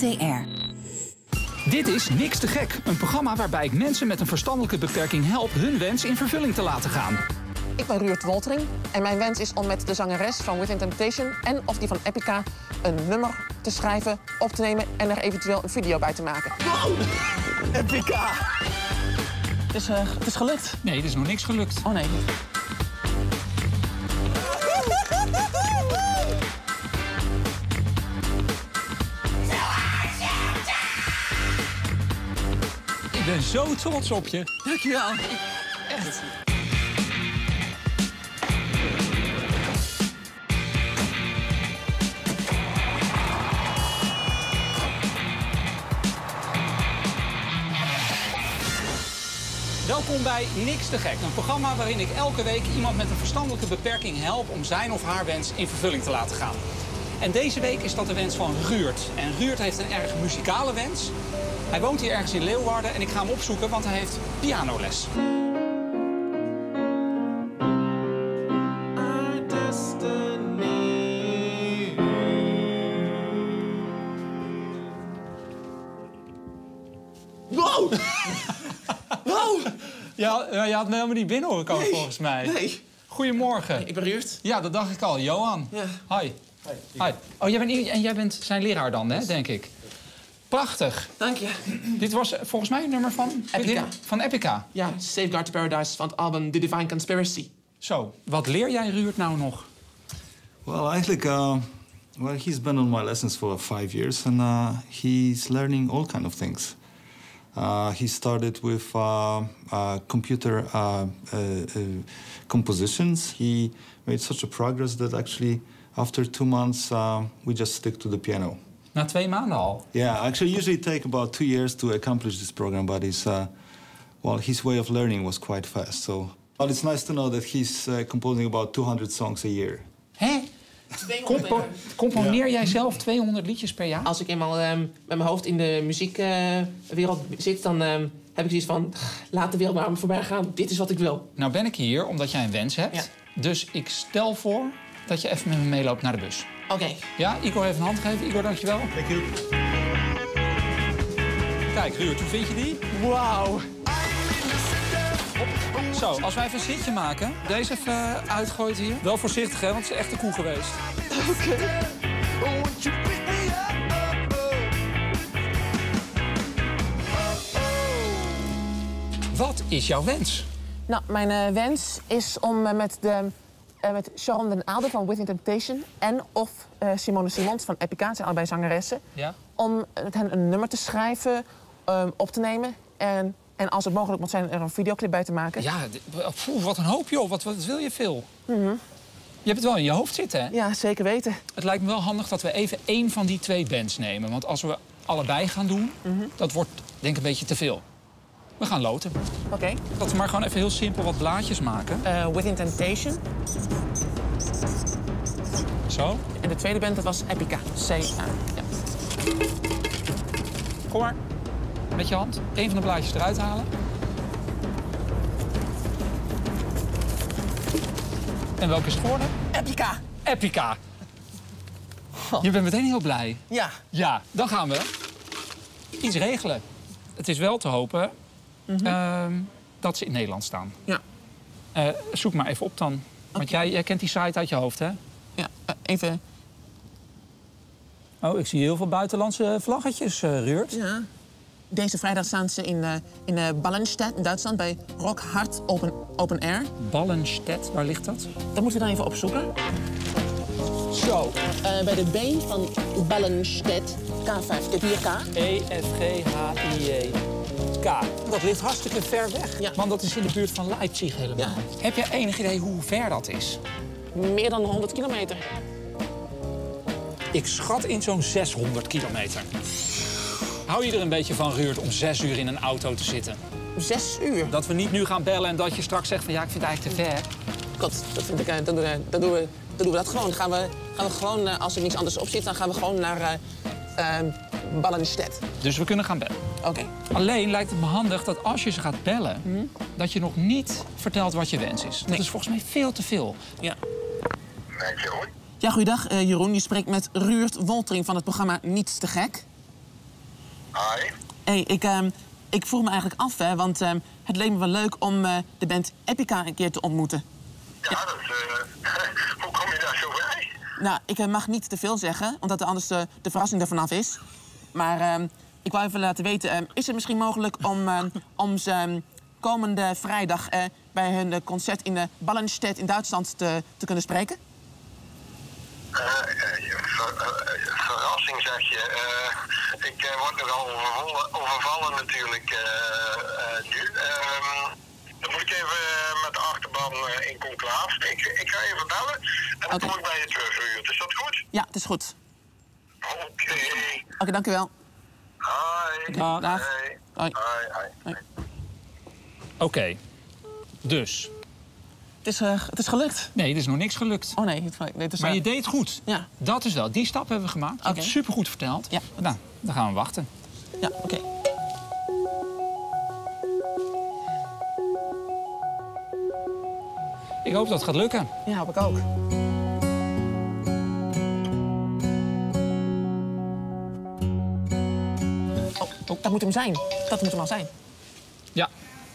NTR. Dit is Niks te Gek, een programma waarbij ik mensen met een verstandelijke beperking help hun wens in vervulling te laten gaan. Ik ben Ruurt Woltering en mijn wens is om met de zangeres van Within Temptation en of die van Epica een nummer te schrijven, op te nemen en er eventueel een video bij te maken. Wow! Epica! Het is gelukt. Nee, er is nog niks gelukt. Oh nee. Ik ben zo trots op je. Dankjewel. Echt. Welkom bij Niks te Gek, een programma waarin ik elke week iemand met een verstandelijke beperking help om zijn of haar wens in vervulling te laten gaan. En deze week is dat de wens van Ruurt. En Ruurt heeft een erg muzikale wens. Hij woont hier ergens in Leeuwarden en ik ga hem opzoeken, want hij heeft pianoles. Wow! Wow! Ja, je had me helemaal niet binnen horen komen volgens mij. Nee. Goedemorgen. Ik ben Ruurt. Ja, dat dacht ik al. Johan. Ja. Hi. Hi. Oh, jij bent zijn leraar dan, hè, denk ik. Prachtig. Dank je. Dit was volgens mij een nummer van Epica. Van Epica. Ja, Safeguard to Paradise van het album The Divine Conspiracy. Zo, wat leer jij Ruurt nou nog? Well, eigenlijk, he's been on my lessons for 5 years, and he's learning all kind of things. He started with computer compositions. He made such a progress that actually, after 2 months, we just stick to the piano. Na 2 maanden al? Yeah, actually, usually take about 2 years to accomplish this program, but his way of learning was quite fast. So, but it's nice to know that he's composing about 200 songs a year. Hè? Componeer jij zelf 200 liedjes per jaar? Als ik eenmaal met mijn hoofd in de muziekwereld zit, dan heb ik zoiets van, laat de wereld maar aan me voorbij gaan. Dit is wat ik wil. Nou ben ik hier omdat jij een wens hebt. Ja. Dus ik stel voor dat je even met me meeloopt naar de bus. Oké. Ja, Igor heeft een hand gegeven. Igor, dankjewel. Thank you. Kijk, Ruurt, hoe vind je die? Wauw. Zo, als wij even een zitje maken. Deze even uitgooit hier. Wel voorzichtig, hè, want het is echt een koe geweest. Oké. Wat is jouw wens? Nou, mijn wens is om met Sharon den Aalde van Within Temptation en of Simone Simons van Epica, zijn allebei zangeressen, Ja? om met hen een nummer te schrijven, op te nemen en als het mogelijk moet zijn er een videoclip bij te maken. Ja, wat een hoop, joh. Wat wil je veel? Je hebt het wel in je hoofd zitten, hè? Ja, zeker weten. Het lijkt me wel handig dat we even 1 van die 2 bands nemen. Want als we allebei gaan doen, dat wordt denk ik een beetje te veel. We gaan loten. Oké. Dat we maar gewoon even heel simpel wat blaadjes maken. Within Temptation. Zo. En de tweede band, dat was Epica. C-A. Ja. Kom maar. Met je hand. 1 van de blaadjes eruit halen. En welke is het geworden? Epica. Epica. Je bent meteen heel blij. Ja. Ja, dan gaan we iets regelen. Het is wel te hopen dat ze in Nederland staan. Ja. Zoek maar even op dan. Want jij kent die site uit je hoofd, hè? Ja, even. Oh, ik zie heel veel buitenlandse vlaggetjes, Ruurt. Ja. Deze vrijdag staan ze in Ballenstedt in Duitsland bij Rock Hard Open Air. Ballenstedt, waar ligt dat? Dat moeten we dan even opzoeken. Zo. Bij de B van Ballenstedt, K5, 4K. E-F-G-H-I-J-K. Dat ligt hartstikke ver weg. Ja. Want dat is in de buurt van Leipzig helemaal. Ja. Heb jij enig idee hoe ver dat is? Meer dan 100 kilometer. Ik schat in zo'n 600 kilometer. Hou je er een beetje van, Ruurt, om 6 uur in een auto te zitten? 6 uur. Dat we niet nu gaan bellen en dat je straks zegt van ja, ik vind het eigenlijk te ver. God, dat vind ik, dan doen we dat gewoon. Gaan we gewoon, als er niks anders op zit, dan gaan we gewoon naar Ballenstedt. Dus we kunnen gaan bellen. Oké. Alleen lijkt het me handig dat als je ze gaat bellen, dat je nog niet vertelt wat je wens is. Dat is volgens mij veel te veel. Ja. Jeroen? Ja, goeiedag Jeroen. Je spreekt met Ruurt Woltering van het programma Niets te Gek. Hi. Hey, ik vroeg me eigenlijk af, hè, want het leek me wel leuk om de band Epica een keer te ontmoeten. Ja, dat hoe kom je daar zo bij? Nou, ik mag niet te veel zeggen, omdat er anders de verrassing er vanaf is. Maar ik wou even laten weten, is het misschien mogelijk om ze komende vrijdag bij hun concert in de Ballenstedt in Duitsland te kunnen spreken? Verrassing, zeg je. Ik word nogal overvallen natuurlijk nu. Dan moet ik even met de achterban in conclave. Ik ga even bellen en dan kom ik bij je terug, Ruud. Is dat goed? Ja, het is goed. Oké, dank u wel. Hi. Dag. Hey. Hoi. Hoi. Oké, dus. Het is gelukt. Nee, er is nog niks gelukt. Oh nee, het is... Maar je deed het goed. Ja. Dat is wel. Die stap hebben we gemaakt. Je hebt het supergoed verteld. Ja. Nou, dan gaan we wachten. Ja, oké. Ik hoop dat het gaat lukken. Ja, hoop ik ook. Oh, dat moet hem zijn. Dat moet hem al zijn. Ja.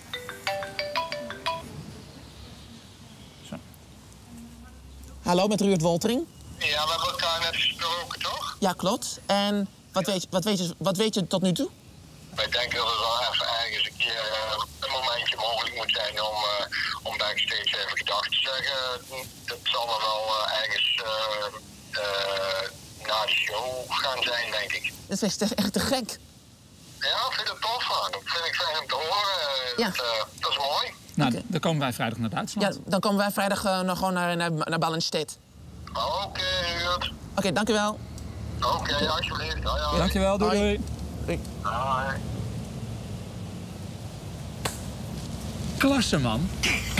Zo. Hallo, met Ruud Woltering. Ja, we hebben elkaar net gesproken, toch? Ja, klopt. En wat weet je tot nu toe? Wij denken dat het wel even ergens een keer een momentje mogelijk moet zijn om backstage even gedag te zeggen. Dat zal dan wel ergens na de show gaan zijn, denk ik. Dat is echt te gek. Ja, vind ik het tof, man. Dat vind ik fijn om te horen. Ja. Dat is mooi. Nou, dan komen wij vrijdag naar Duitsland. Ja, dan komen wij vrijdag nog gewoon naar Ballenstedt. Oké, Ruud. Oké, dank u wel. Oké, alsjeblieft. Hoi. Dankjewel, doei. Hoi. Doei. Hoi. Klasse, man.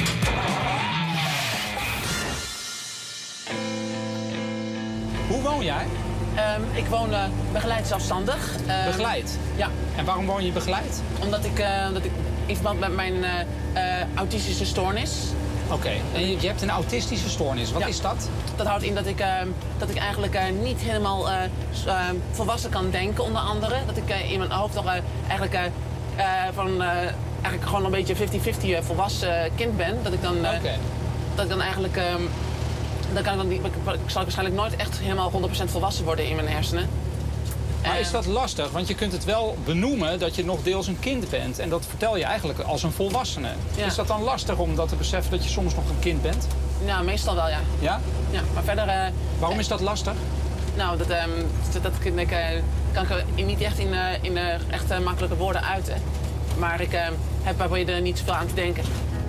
Hoe woon jij? Ik woon begeleid zelfstandig. Begeleid? Ja, En waarom woon je begeleid? omdat ik in verband met mijn autistische stoornis... Oké. En je hebt een autistische stoornis. Wat Ja. is dat? Dat houdt in dat ik eigenlijk niet helemaal volwassen kan denken, onder andere. Dat ik in mijn hoofd toch eigenlijk gewoon een beetje 50-50 volwassen kind ben. Dat ik dan, dat ik dan eigenlijk... dan kan ik, dan niet, ik zal waarschijnlijk nooit echt helemaal 100% volwassen worden in mijn hersenen. Maar is dat lastig? Want je kunt het wel benoemen dat je nog deels een kind bent. En dat vertel je eigenlijk als een volwassene. Ja. Is dat dan lastig om dat te beseffen dat je soms nog een kind bent? Nou, meestal wel, ja. Ja? Ja, maar verder... Waarom is dat lastig? Nou, dat kan ik niet echt in echt makkelijke woorden uiten. Maar ik probeer er niet zoveel aan te denken.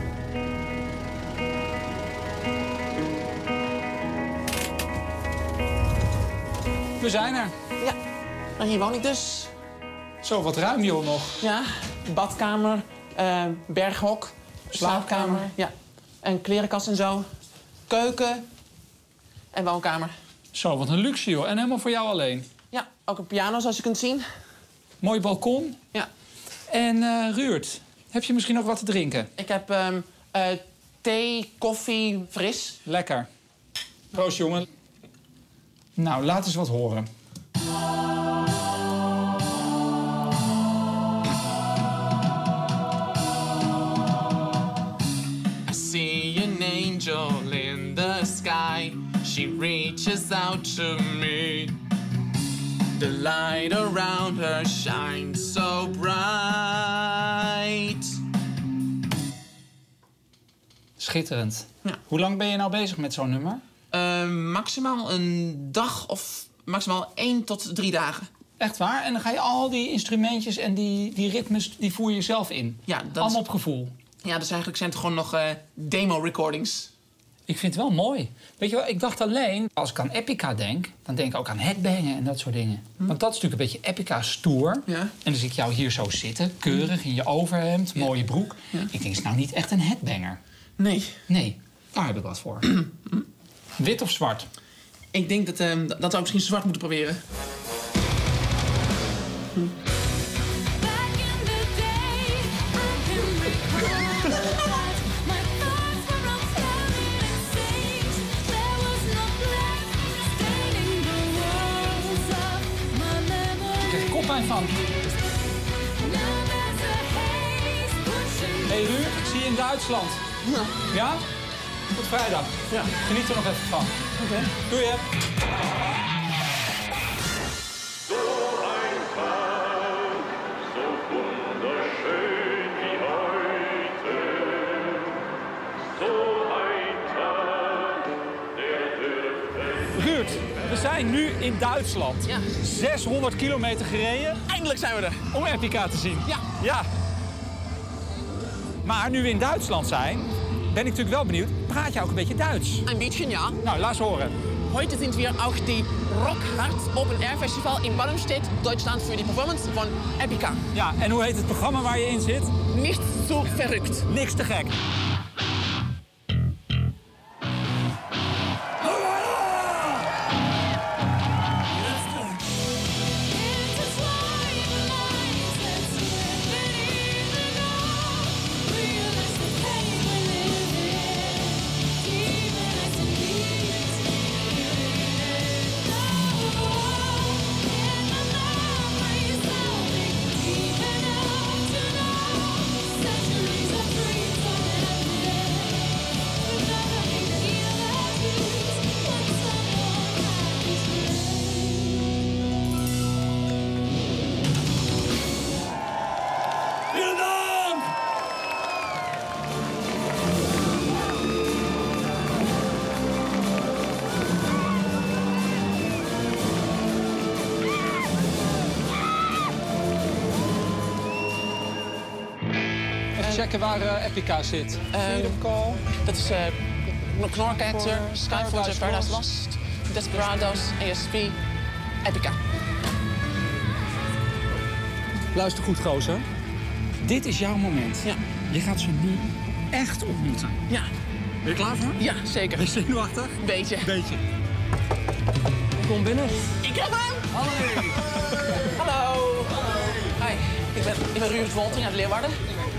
We zijn er. Ja, nou, hier woon ik dus. Zo, wat ruim joh nog. Ja, badkamer, berghok, slaapkamer. Ja, en klerenkast en zo. Keuken en woonkamer. Zo, wat een luxe joh. En helemaal voor jou alleen. Ja, ook een piano zoals je kunt zien. Mooi balkon. Ja, En Ruurt, heb je misschien nog wat te drinken? ik heb thee, koffie, fris. Lekker. Proost jongen. Nou, laat eens wat horen. I see an angel in the sky. She reaches out to me. The light around her shines so bright. Schitterend. Ja. Hoe lang ben je nou bezig met zo'n nummer? Maximaal een dag of maximaal 1 tot 3 dagen. Echt waar? En dan ga je al die instrumentjes en die ritmes, die voer je zelf in? Ja, dat Allemaal is, op gevoel? ja, dus eigenlijk zijn het gewoon nog demo-recordings. Ik vind het wel mooi. Weet je wel, ik dacht alleen, als ik aan Epica denk, dan denk ik ook aan headbangen en dat soort dingen. Want dat is natuurlijk een beetje Epica stoer. Ja. En dan zie ik jou hier zo zitten, keurig in je overhemd, mooie broek. Ja. Ik denk, het is nou niet echt een headbanger. Nee. Nee, daar heb ik wat voor. Wit of zwart? Ik denk dat we misschien zwart moeten proberen. Back in the day, I can recall that my thoughts were all flooded in saints. There was no black staining the walls of my Ik krijg er memory. koppijn van. zie je in Duitsland. Ja? Tot vrijdag. Ja. Geniet er nog even van. Oké. Doei, hè. Ruurt, we zijn nu in Duitsland. Ja. 600 kilometer gereden Eindelijk zijn we er. om Epica te zien. Ja. Ja. Maar nu we in Duitsland zijn, ben ik natuurlijk wel benieuwd. Praat je ook een beetje Duits? Ein bisschen, ja. Nou, laat eens horen. Heute sind wir auch die Rockhard Open Air Festival in Ballenstedt, Deutschland, für die Performance von Epica. Ja, en hoe heet het programma waar je in zit? Nicht zu verrückt. Niks te gek. Checken waar Epica zit. Freedom Call. Dat is Knorkator, Skyforger, Paradise Lost, Desperados, ASP, Epica. Luister goed, gozer. Dit is jouw moment. Ja. Je gaat ze nu echt ontmoeten. Ja. Ben je klaar voor? Ja, zeker. Ben je zenuwachtig? Beetje. Beetje. Kom binnen. Ik heb hem! Hallo. Hi, ik ben Ruud Wolting uit Leeuwarden.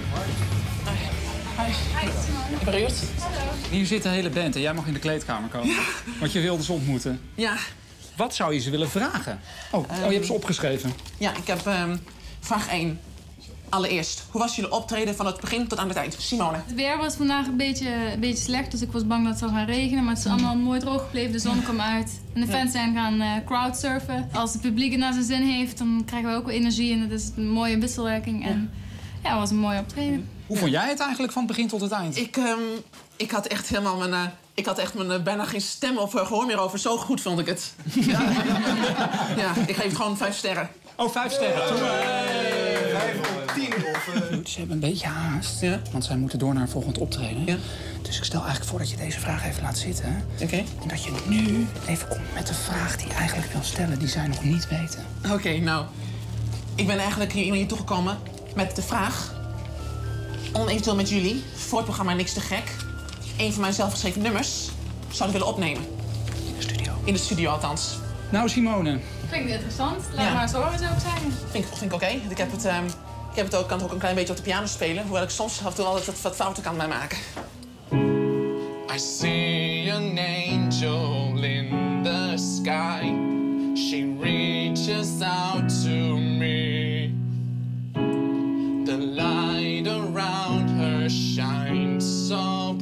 Hi. Ik ben Ruud. Hier zit de hele band en jij mag in de kleedkamer komen. Ja. Want je wilde ze ontmoeten. Ja. Wat zou je ze willen vragen? Oh, je hebt ze opgeschreven. Ja, ik heb vraag 1. Allereerst, hoe was jullie optreden van het begin tot aan het eind? Simone. Het weer was vandaag een beetje slecht, dus ik was bang dat het zou gaan regenen. Maar het is allemaal mooi droog gebleven, de zon kwam uit. En de fans zijn gaan crowdsurfen. Als het publiek het naar zijn zin heeft, dan krijgen we ook wel energie. En dat is een mooie wisselwerking. En ja, het was een mooi optreden. Hoe vond jij het eigenlijk van het begin tot het eind? Ik had echt helemaal mijn... Ik had echt bijna geen stem of gehoor meer over. Zo goed vond ik het. Ja, ik geef het gewoon 5 sterren. Oh, 5 sterren. 5 op 10 of... Ze hebben een beetje haast, Ja. want zij moeten door naar een volgend optreden. Ja. Dus ik stel eigenlijk voor dat je deze vraag even laat zitten. Oké. En dat je nu even komt met de vraag die je eigenlijk wil stellen, die zij nog niet weten. Oké, nou. Ik ben eigenlijk hier toegekomen met de vraag... om eventueel met jullie, voor het programma Niks te Gek... een van mijn zelfgeschreven nummers zouden willen opnemen. In de studio. In de studio althans. Nou, Simone. Klinkt interessant. Laat Ja. maar eens horen, zou ik zeggen. Vind ik oké. Ik heb het ook, kan het ook een klein beetje op de piano spelen. Hoewel ik soms af en toe altijd wat fouten kan bij maken. I see an angel in the sky. She reaches out to me. The light around her shines so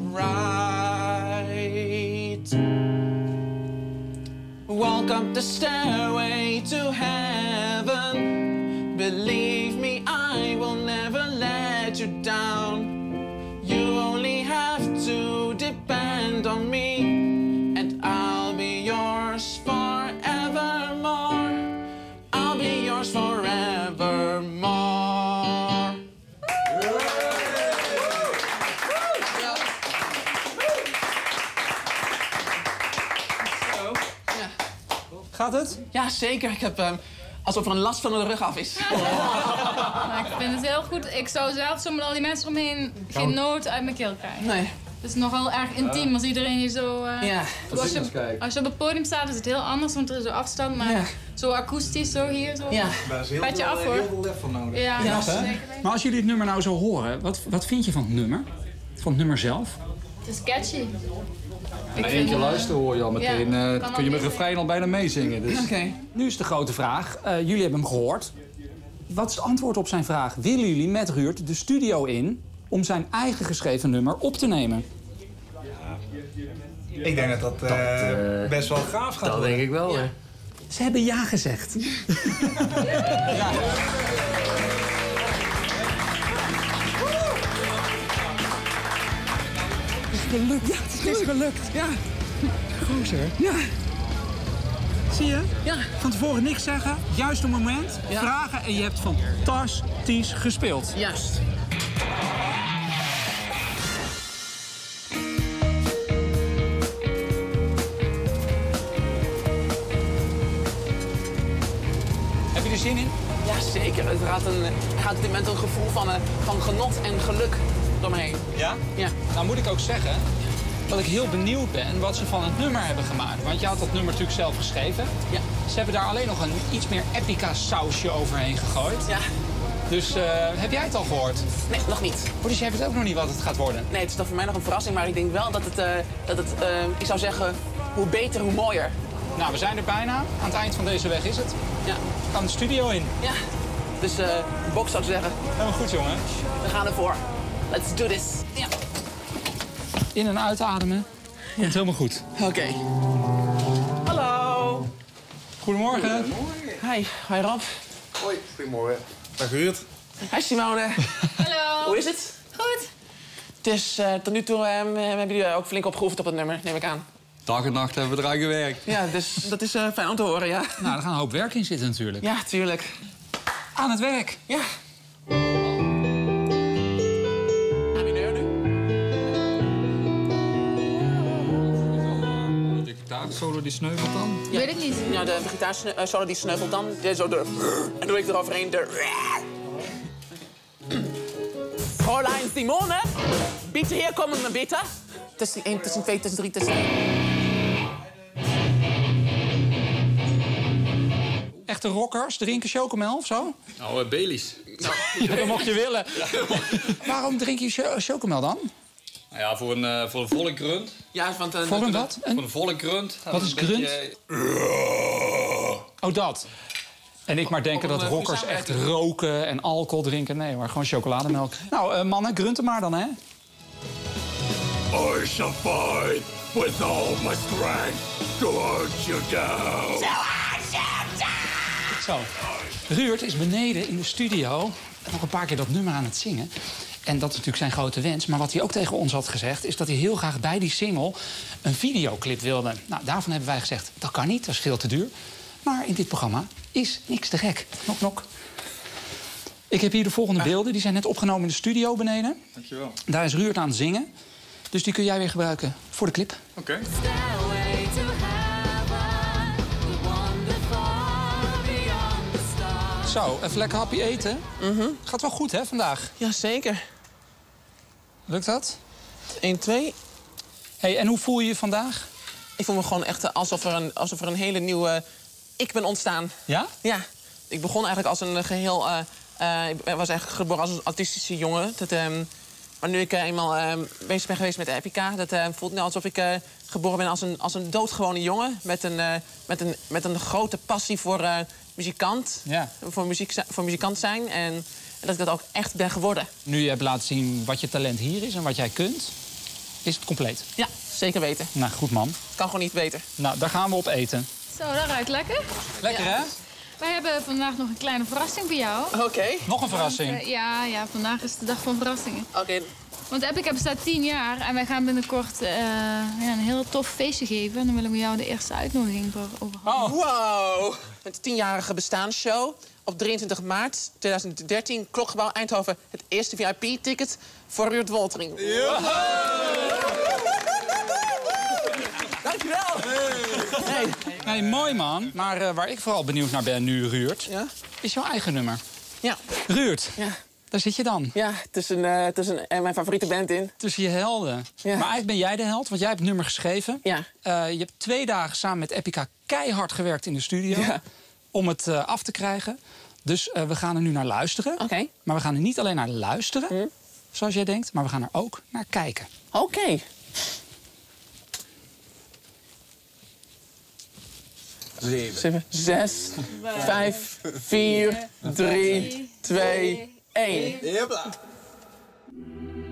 bright. Walk up the stairway to heaven. Believe me, I will never let you down. You only have to depend on me, and I'll be yours forevermore. I'll be yours forevermore. Gaat het? Ja, zeker. Ik heb alsof er een last van de rug af is. Maar ik vind het heel goed. Ik zou zelf zo met al die mensen omheen geen nood uit mijn keel krijgen. Nee. Het is nogal erg intiem als iedereen hier zo... Ja. Als je op het podium staat is het heel anders, want er is zo afstand. Maar Ja. zo akoestisch, zo hier, zo. Ja. Daar is heel Petje af, hoor. heel veel lef van nodig. Ja, Ja, dat is hè? zeker weten. Maar als jullie het nummer nou zo horen, wat vind je van het nummer? Van het nummer zelf? Het is catchy. Na één keer luisteren hoor je al meteen. Ja, Dan kan kun je al met niet refrein al bijna meezingen. Dus. Oké. Nu is de grote vraag. Jullie hebben hem gehoord. Wat is het antwoord op zijn vraag? Willen jullie met Ruurt de studio in om zijn eigen geschreven nummer op te nemen. Ik denk dat best wel gaaf gaat worden. Dat denk ik wel, hè. Ze hebben ja gezegd. Ja. Het is gelukt. Ja, het is gelukt. Ja. Gozer. Ja. Zie je? Ja. Van tevoren niks zeggen, juist op het moment, Ja. vragen en je hebt fantastisch gespeeld. Juist. Heb je er zin in? Ja, zeker. Het gaat op dit moment een gevoel van genot en geluk door me heen. Ja? Ja. Nou moet ik ook zeggen dat ik heel benieuwd ben wat ze van het nummer hebben gemaakt. Want je had dat nummer natuurlijk zelf geschreven. Ja. Ze hebben daar alleen nog een iets meer epica sausje overheen gegooid. Ja. Dus heb jij het al gehoord? Nee, nog niet. Oh, dus jij weet ook nog niet wat het gaat worden? Nee, het is dan voor mij nog een verrassing, maar ik denk wel dat het ik zou zeggen, hoe beter, hoe mooier. Nou, we zijn er bijna. Aan het eind van deze weg is het. Ja. We gaan de studio in. Ja. Dus box zou ik zeggen. Helemaal goed, jongen. We gaan ervoor. Let's do this. Ja. In- en uitademen. Komt helemaal goed. Oké. Hallo. Goedemorgen. Hi. Hi Rob. Hoi, goedemorgen. Dag Ruud. Hi Simone. Hallo. Hoe is het? Goed. Dus tot nu toe hebben jullie ook flink opgeoefend op het nummer, neem ik aan. Dag en nacht hebben we eraan gewerkt. Ja, dus dat is fijn om te horen, ja. Nou, er gaan een hoop werk in zitten natuurlijk. Ja, tuurlijk. Aan het werk. Ja. Aan mineur nu? De gitaarsolo die sneuvelt dan. Ja. Weet ik niet. Ja, de gitaarsolo die sneuvelt dan. En doe ik eroverheen de... Fräulein Simone, bitte hier komen, bitte. Tussen 1, tussen 2, tussen 3, tussen 1. Echte rockers drinken chocomel of zo? Nou, Baileys. Ja, dat mocht je willen. Waarom drink je chocomel dan? Nou ja, voor een volle grunt. Ja, want... Voor een wat? Voor een volle grunt. Wat is grunt? Oh, dat. En ik maar denken dat rockers echt roken en alcohol drinken. Nee hoor, gewoon chocolademelk. Nou, mannen, grunten maar dan, hè? I shall fight with all my strength to hunt you down. Zo. Ruurt is beneden in de studio nog een paar keer dat nummer aan het zingen. En dat is natuurlijk zijn grote wens. Maar wat hij ook tegen ons had gezegd, is dat hij heel graag bij die single een videoclip wilde. Nou, daarvan hebben wij gezegd, dat kan niet, dat is veel te duur. Maar in dit programma is niks te gek. Nok, nok. Ik heb hier de volgende beelden. Die zijn net opgenomen in de studio beneden. Dankjewel. Daar is Ruurt aan het zingen. Dus die kun jij weer gebruiken voor de clip. Oké. Zo, even lekker happy eten. Gaat wel goed, hè, vandaag? Jazeker. Lukt dat? 1, 2. Hey, en hoe voel je je vandaag? Ik voel me gewoon echt alsof er een hele nieuwe ik ben ontstaan. Ja? Ja. Ik begon eigenlijk als een geheel... ik was eigenlijk geboren als een autistische jongen. Maar nu ik eenmaal bezig ben geweest met de Epica... dat voelt nu alsof ik geboren ben als een doodgewone jongen... met een grote passie voor muzikant. Ja. Voor muzikant zijn. En dat ik dat ook echt ben geworden. Nu je hebt laten zien wat je talent hier is en wat jij kunt, is het compleet. Ja, zeker weten. Nou, goed man. Kan gewoon niet beter. Nou, daar gaan we op eten. Zo, dat ruikt lekker. Lekker, hè? Wij hebben vandaag nog een kleine verrassing voor jou. Oké. Nog een verrassing. Want, ja, vandaag is de dag van verrassingen. Oké. Want Epica bestaat 10 jaar en wij gaan binnenkort een heel tof feestje geven. En dan willen we jou de eerste uitnodiging voor overhandigen. Wow. Het 10-jarige bestaansshow. Op 23 maart 2013, Klokgebouw Eindhoven. Het eerste VIP-ticket voor Ruurt Woltering. Dankjewel. Hey, mooi man. Maar waar ik vooral benieuwd naar ben nu, Ruurt, Ja? is jouw eigen nummer. Ja. Ruurt, Ja. daar zit je dan. Ja, tussen mijn favoriete band in. Tussen je helden. Ja. Maar eigenlijk ben jij de held, want jij hebt het nummer geschreven. Ja. Je hebt 2 dagen samen met Epica keihard gewerkt in de studio. Ja. Om het af te krijgen. Dus we gaan er nu naar luisteren. Oké. Maar we gaan er niet alleen naar luisteren, zoals jij denkt, maar we gaan er ook naar kijken. Oké. 7, 6, 5, 4, 3, 2, 1. Hopla.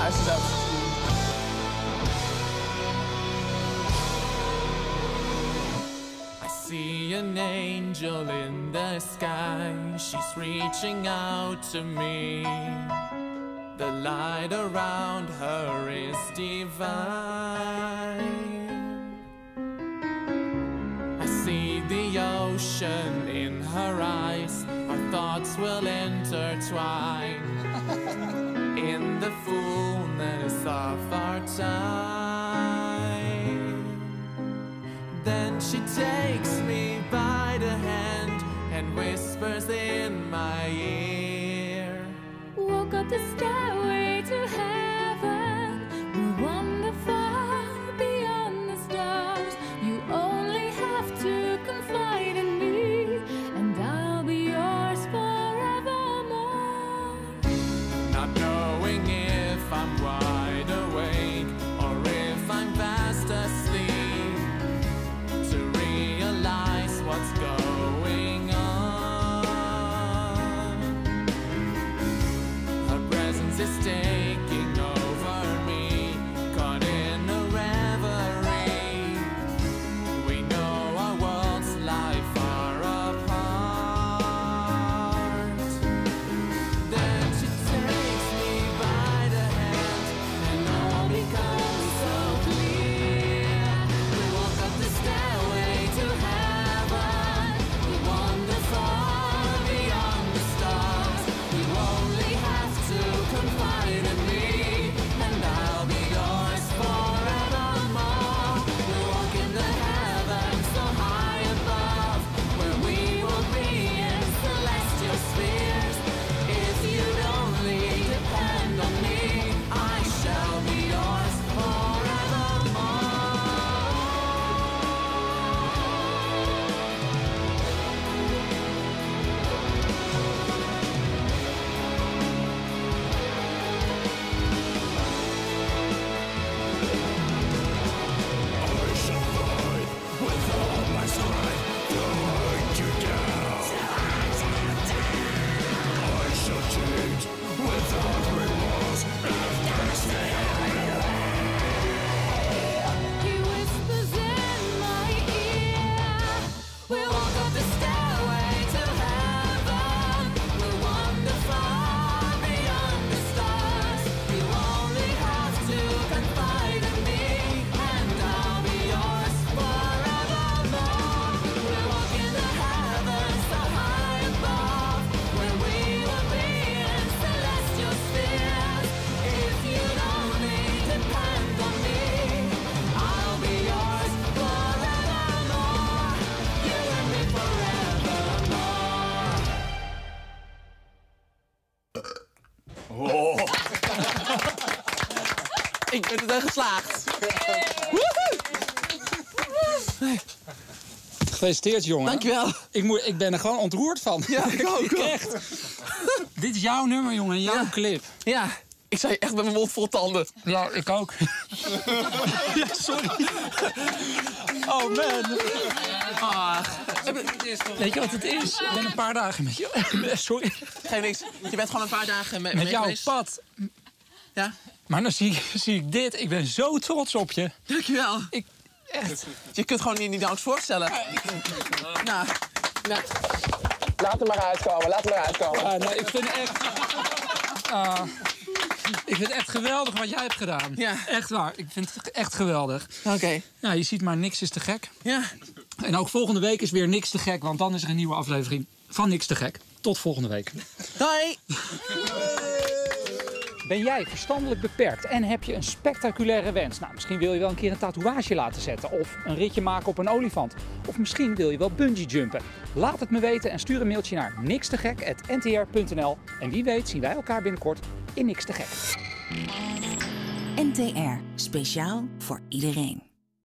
is het ook. I see an angel in the sky. She's reaching out to me. The light around her is divine. I see the ocean in her eyes. Our thoughts will intertwine in the fullness of our time. Then she takes me by the hand and whispers in my ear. Walk up the stairway to heaven. We wander far beyond the stars. You only have to confide in me, and I'll be yours forevermore. Not knowing if I'm wide awake or if I'm fast asleep, to realize what's going on. Her presence is taking over me, caught in a reverie. We know our worlds lie far apart. Then she takes me by the hand and all becomes so clear. We walk up the stairway to heaven. We wander far beyond the stars. You only have to confide in me, and I'll be yours forevermore. We walk in the heavens so high above, where we will be in celestial spheres. If you'd only depend on me, I shall be yours forevermore. I shall fight with all my strength to hunt you down. I shall change without remorse if there's He whispers in my ear. We'll walk up the stairway to heaven. We'll wander far beyond the stars. You only have to confide in me, and I'll be yours forevermore. We'll walk in the heavens so high above, where we will be in celestial spheres. If you'd only depend on me, I'll be yours forevermore. You and me forevermore. Ik ben er geslaagd. Gefeliciteerd, jongen. Dankjewel. Ik ben er gewoon ontroerd van. Ja, ik ook. Echt. Dit is jouw nummer, jongen. Jouw clip. Ja, ik zei echt met mijn mond vol tanden. Ja, ik ook. Ja, sorry. Oh, man. Weet je wat het is? Ik ben een paar dagen met je. Sorry. Geen niks. Je bent gewoon een paar dagen met Met jou op geweest. pad. Ja, Maar dan zie ik dit. Ik ben zo trots op je. dankjewel. Echt. Je kunt gewoon niet nauwelijks voorstellen. Nou, laat hem maar uitkomen, laat hem maar uitkomen. Ah, nee, ik vind echt... ik vind het echt geweldig wat jij hebt gedaan. Ja. Echt waar. Ik vind het echt geweldig. Oké. Nou, je ziet maar, niks is te gek. Ja. En ook volgende week is weer niks te gek, want dan is er een nieuwe aflevering van Niks te Gek. Tot volgende week. Hoi. Ben jij verstandelijk beperkt en heb je een spectaculaire wens? Nou, misschien wil je wel een keer een tatoeage laten zetten of een ritje maken op een olifant. Of misschien wil je wel bungee jumpen. Laat het me weten en stuur een mailtje naar nikstegek@ntr.nl. En wie weet zien wij elkaar binnenkort in Niks te Gek. NTR, speciaal voor iedereen.